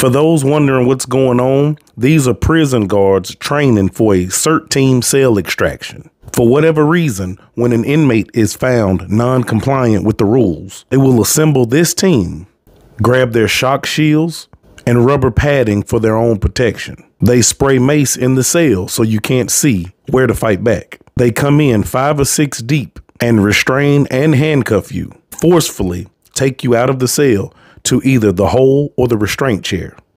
For those wondering what's going on, these are prison guards training for a CERT team cell extraction. For whatever reason, when an inmate is found non-compliant with the rules, they will assemble this team, grab their shock shields, and rubber padding for their own protection. They spray mace in the cell so you can't see where to fight back. They come in 5 or 6 deep and restrain and handcuff you, forcefully take you out of the cell to either the hole or the restraint chair.